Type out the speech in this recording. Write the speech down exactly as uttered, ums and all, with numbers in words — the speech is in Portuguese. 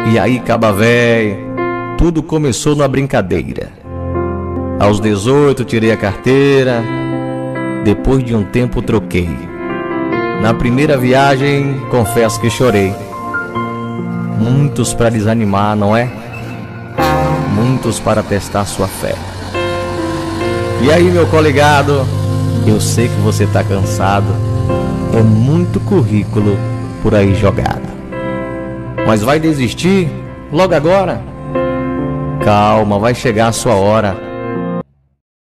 E aí, caba véi, tudo começou na brincadeira. Aos dezoito tirei a carteira, depois de um tempo troquei. Na primeira viagem, confesso que chorei. Muitos para desanimar, não é? Muitos para testar sua fé. E aí, meu colegado, eu sei que você tá cansado. É muito currículo por aí jogado. Mas vai desistir logo agora? Calma, vai chegar a sua hora.